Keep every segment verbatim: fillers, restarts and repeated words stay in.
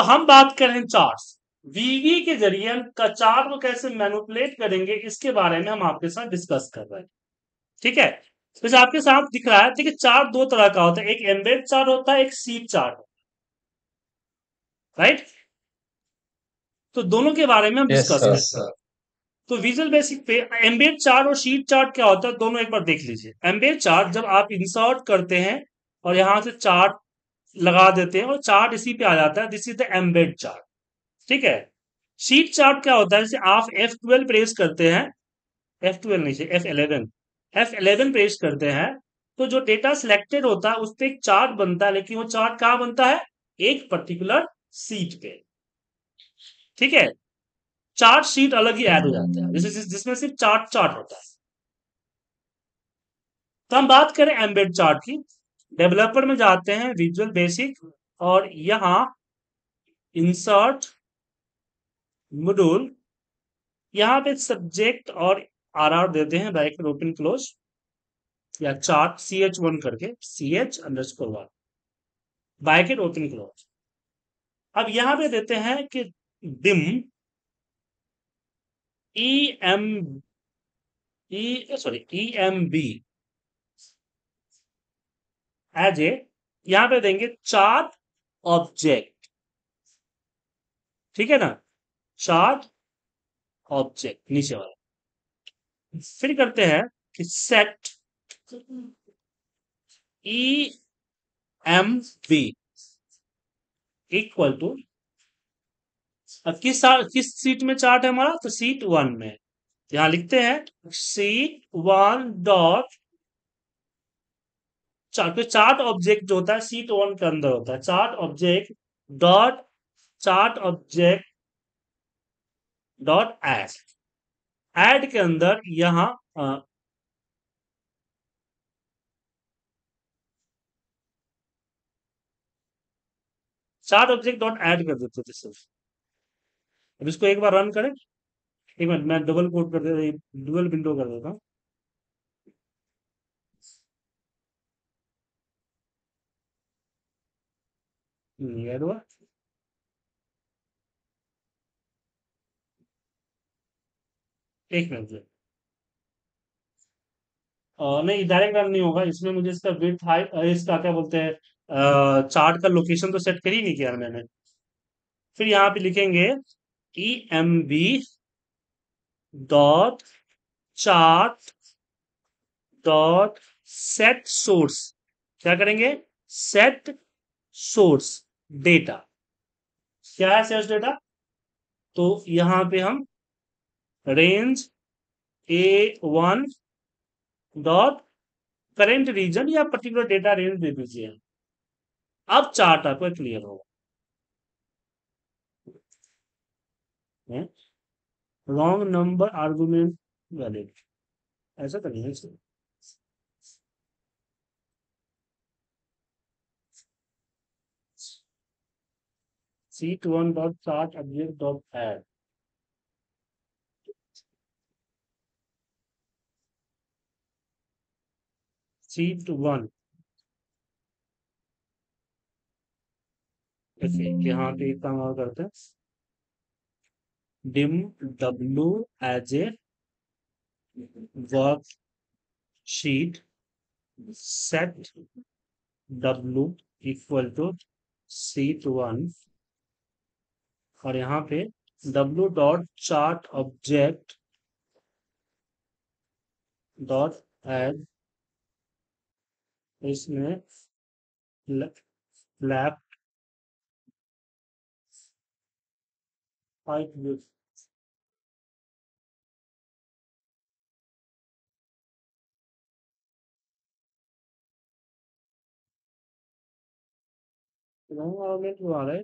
हम बात करें चार्ट्स, वीवी के जरिए हम का चार्ट को कैसे मैनिपुलेट करेंगे इसके बारे में हम आपके साथ डिस्कस कर रहे हैं। ठीक है, तो जो आपके साथ दिख रहा है, देखिए चार्ट दो तरह का होता है, एक एम्बेड चार्ट होता है, एक सीट चार्ट, राइट। तो दोनों के बारे में हम यस डिस्कस सर। करते हैं। तो विजुअल बेसिक पे एम्बेड चार्ट और शीट चार्ट क्या होता है, दोनों एक बार देख लीजिए। एम्बेड चार्ट जब आप इंसर्ट करते हैं और यहां से चार्ट लगा देते हैं और चार्ट इसी पे आ जाता है, this is the embed chart. ठीक है। शीट चार्ट क्या होता है, जैसे आप एफ ट्वेल्व प्रेस करते हैं, एफ ट्वेल्व नहीं, F eleven, F eleven press करते हैं, तो जो डेटा सिलेक्टेड होता है उस पर एक चार्ट बनता है, लेकिन वो चार्ट कहाँ बनता है, एक पर्टिकुलर सीट पे। ठीक है। चार्ट शीट अलग ही ऐड हो जाता है, जिस, जिस, जिसमें सिर्फ चार्ट चार्ट होता है। तो हम बात करें एम्बेड चार्ट की, डेवलपर में जाते हैं, विजुअल बेसिक, और यहां इंसर्ट मॉड्यूल, यहां पे सब्जेक्ट और आरआर देते हैं, ब्रैकेट ओपन क्लोज, या चार्ट सी एच वन करके, C H underscore one, bracket open close. अब यहां पे देते हैं कि dim E M E sorry E M B as a, यहां पे देंगे चार्ट ऑब्जेक्ट। ठीक है ना, चार्ट ऑब्जेक्ट नीचे वाला। फिर करते हैं कि set E M B equal to, अब किस किस सीट में चार्ट है हमारा, तो सीट वन में। यहां लिखते हैं sheet one dot chart, chart object जो होता है सीट वन के अंदर होता है, chart object dot chart object dot add, add के अंदर यहां चार्ट ऑब्जेक्ट डॉट एड कर देते थे सिर्फ। अब इसको एक बार रन करें, एक मिनट मैं डबल कोड कर देता, डुअल विंडो कर देता हूँ। नहीं ऐड हुआ। एक मिनट, अ, नहीं डायरेक्ट रन नहीं होगा इसमें, मुझे इसका विड्थ हाइट, इसका क्या बोलते हैं, चार्ट का लोकेशन तो सेट कर ही नहीं किया मैंने। फिर यहाँ पे लिखेंगे E M B dot chart dot set source, क्या करेंगे, सेट सोर्स डेटा। क्या है सोर्स डेटा, तो यहाँ पे हम range A one dot current region या पर्टिकुलर डेटा रेंज दे दीजिए। अब चार्ट आपका क्लियर होगा। रॉन्ग नंबर आर्गुमेंट वैलिड, ऐसा तो नहीं है इसमें। Sheet one dot chart object dot add, sheet one, देखिए यहाँ पे एक काम और करते हैं, dim W as a worksheet, set W equal to sheet one, और यहाँ पे W dot chart object dot add, इसमें लैप हाइट आ रहा है।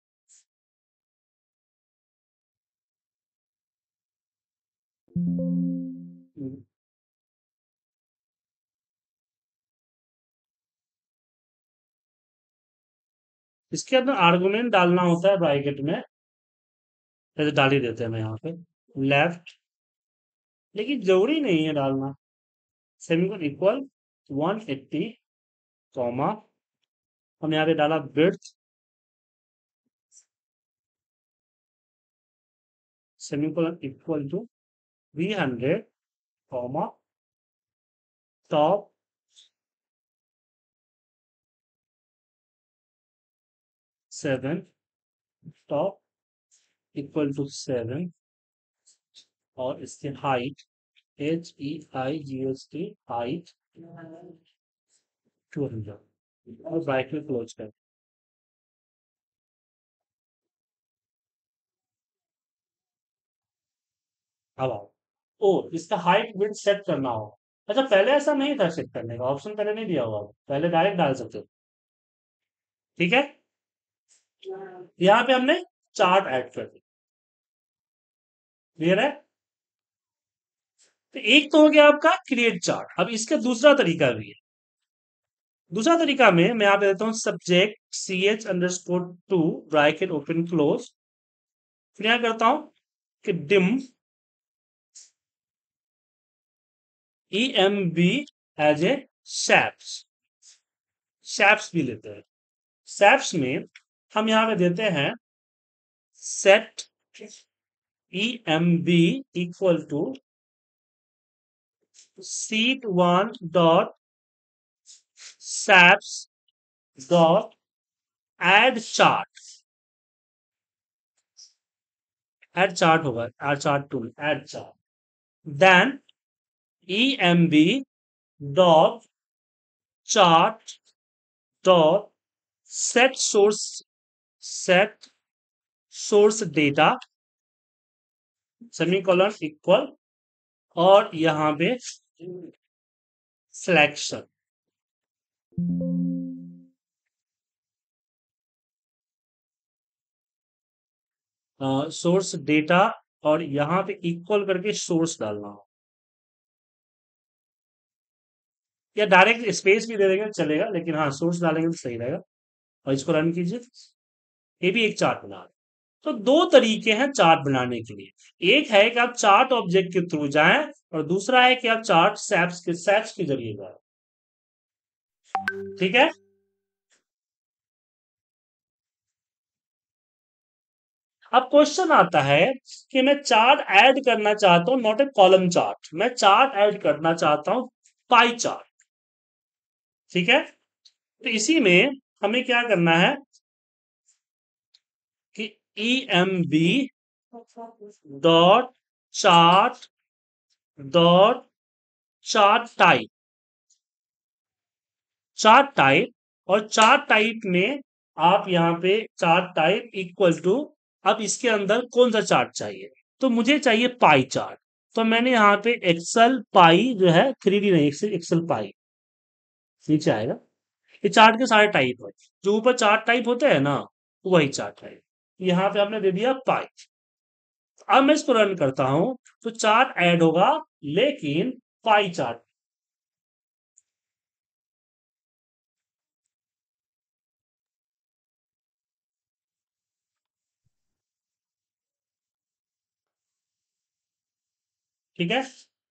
इसके अंदर आर्गुमेंट डालना होता है ब्रैकेट में, जैसे डाल ही देते हैं मैं यहाँ पे लेफ्ट, लेकिन जरूरी नहीं है डालना, semicolon equal one eighty, comma, हम यहाँ पे डाला विड्थ सेमीकोलन इक्वल टू वी hundred comma top seven, top equal to seven, और इसकी height H E I G S T height two hundred, और ब्राइटनेस क्लोज कर। अब आओ, ओ इसका हाइट विड्थ सेट करना होगा। अच्छा पहले ऐसा नहीं था, सेट करने का ऑप्शन पहले नहीं दिया हुआ, पहले डायरेक्ट डाल सकते थे। ठीक है, यहाँ पे हमने चार्ट ऐड कर दिया। क्लियर है? तो एक तो हो गया आपका क्रिएट चार्ट। अब इसका दूसरा तरीका भी है। दूसरा तरीका में मैं यहाँ पे देता हूँ subject C H underscore two bracket open close, फिर यहाँ करता हूं कि dim E M B as a shapes. Shapes भी लेते हैं। शैप्स में हम यहाँ पे देते हैं set E M B equal to sheet one dot shapes dot add chart. Add chart होगा, add chart tool, add chart, then E M B dot chart dot set source, set source data semicolon equal, और यहां पे selection. Source data, और यहां पे equal करके source डालना हो, या डायरेक्ट स्पेस भी दे देंगे चलेगा, लेकिन हाँ सोर्स डालेंगे तो सही रहेगा। और इसको रन कीजिए, ये भी एक चार्ट बना। तो दो तरीके हैं चार्ट बनाने के लिए। एक है कि आप चार्ट ऑब्जेक्ट के थ्रू जाएं, और दूसरा है कि आप चार्ट सैप्स के सैप्स के जरिए जाएं। ठीक है, अब क्वेश्चन आता है कि मैं चार्ट ऐड करना चाहता हूं, नॉट ए कॉलम चार्ट, मैं चार्ट ऐड करना चाहता हूं पाई चार्ट। ठीक है, तो इसी में हमें क्या करना है कि E M B dot chart dot chart type, chart type, और चार्ट टाइप में आप यहां पे चार्ट टाइप इक्वल टू, अब इसके अंदर कौन सा चार्ट चाहिए, तो मुझे चाहिए पाई चार्ट। तो मैंने यहाँ पे एक्सेल पाई जो है, थ्री डी नहीं, एक्सेल एक्सेल पाई नीचे आएगा। ये चार्ट के सारे टाइप है, जो ऊपर चार्ट टाइप होते हैं ना, वही चार्ट टाइप। यहाँ पे आपने दे दिया पाई। अब मैं इसको रन करता हूं तो चार्ट ऐड होगा, लेकिन पाई चार्ट। ठीक है,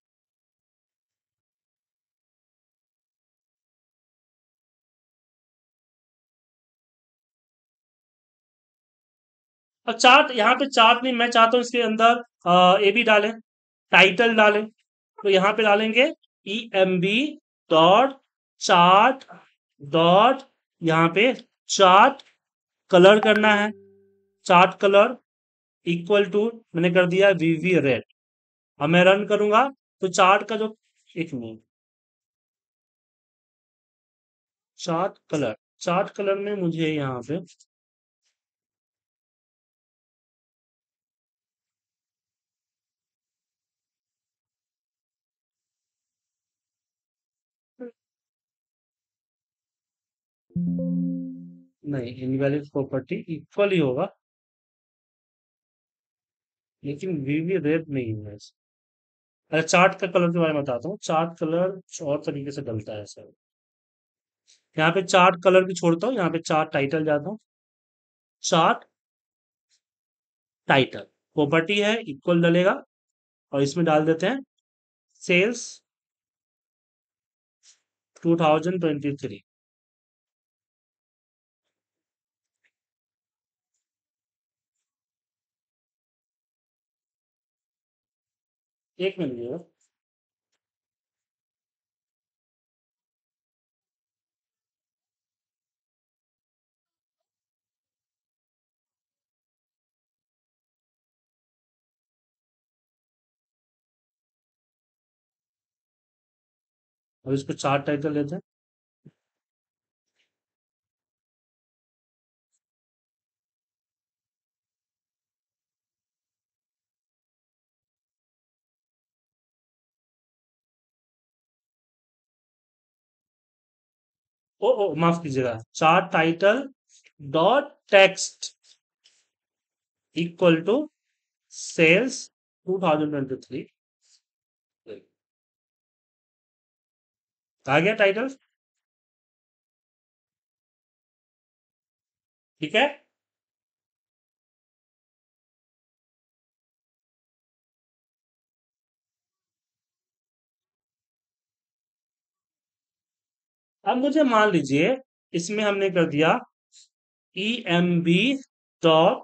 अब चार्ट, यहाँ पे चार्ट नहीं, मैं चाहता हूं इसके अंदर आ, ये भी डालें, टाइटल डालें। तो यहाँ पे डालेंगे E M B dot chart dot, यहाँ पे चार्ट कलर करना है, चार्ट कलर इक्वल टू, मैंने कर दिया वीवी रेड। अब मैं रन करूंगा तो चार्ट का जो, एक minute, chart colour, chart colour में मुझे यहाँ पे नहीं, इनवैलिड प्रॉपर्टी इक्वल ही होगा, लेकिन वीवी रेड नहीं है। अच्छा चार्ट का कलर के बारे में बताता हूँ, चार्ट कलर और तरीके से डलता है सर। यहाँ पे चार्ट कलर भी छोड़ता हूँ, यहाँ पे चार्ट टाइटल जाता हूँ, चार्ट टाइटल प्रॉपर्टी है इक्वल डलेगा, और इसमें डाल देते हैं sales two thousand twenty three. एक मिनट ये अब इसको चार टाइटल लेते हैं। ओ ओ माफ कीजिएगा, chart title dot text equal to sales two thousand twenty three. आ गया टाइटल। ठीक है। अब मुझे मान लीजिए इसमें हमने कर दिया E M B dot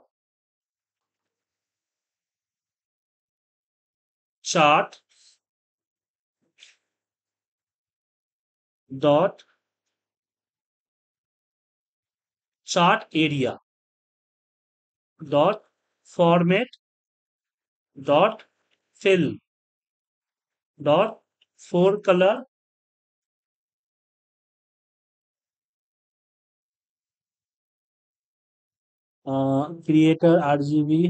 chart dot chart area dot format dot fill dot fore colour creator RGB,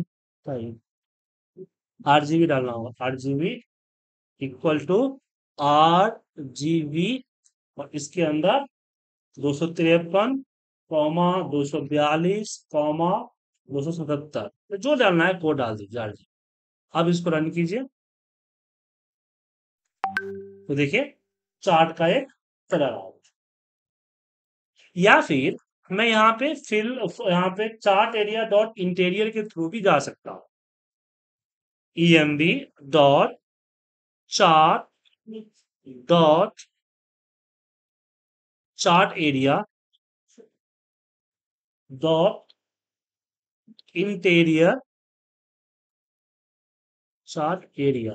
RGB डालना होगा, RGB equal to R G B, और इसके अंदर दो सौ तिरपन, कॉमा दो सौ बयालीस, कॉमा दो सौ सतहत्तर, तो जो डालना है वो डाल दीजिए आरजी। अब इसको रन कीजिए तो देखिए चार्ट का एक कलर आ गया। या फिर मैं यहाँ पे फिल यहाँ पे चार्ट एरिया डॉट इंटीरियर के थ्रू भी जा सकता हूँ। E M B dot chart dot chart area dot interior chart area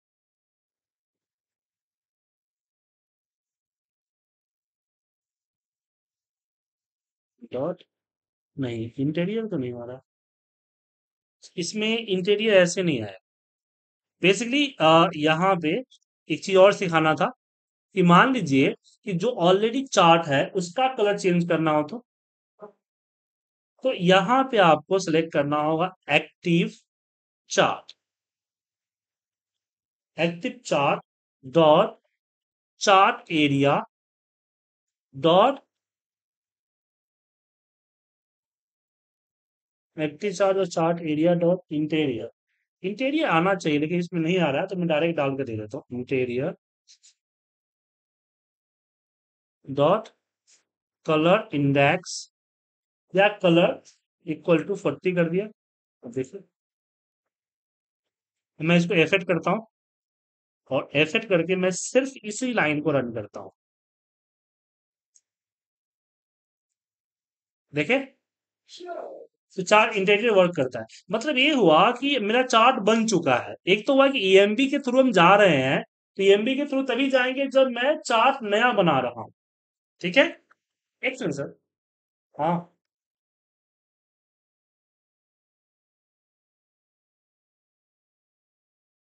dot, नहीं इंटीरियर तो नहीं आ रहा, इसमें इंटीरियर ऐसे नहीं आया। बेसिकली यहाँ पे एक चीज और सिखाना था कि मान लीजिए कि जो ऑलरेडी चार्ट है उसका कलर चेंज करना हो तो तो यहाँ पे आपको सेलेक्ट करना होगा active chart, active chart dot chart area dot active chart और chart area dot interior. Interior आना चाहिए लेकिन इसमें नहीं आ रहा है तो मैं डायरेक्ट डाल के दे देता हूँ इंटीरियर डॉट कलर इंडेक्स या कलर इक्वल टू फोर्टी कर दिया। अब देखिए मैं इसको एफेक्ट करता हूँ और एफेक्ट करके मैं सिर्फ इसी लाइन को रन करता हूँ। देखे तो चार्ट इंटीरियर वर्क करता है। मतलब ये हुआ कि मेरा चार्ट बन चुका है। एक तो हुआ कि ई एम बी के थ्रू हम जा रहे हैं, तो ई एम बी के थ्रू तभी जाएंगे जब मैं चार्ट नया बना रहा हूँ। ठीक है। एक सेकंड सर। हाँ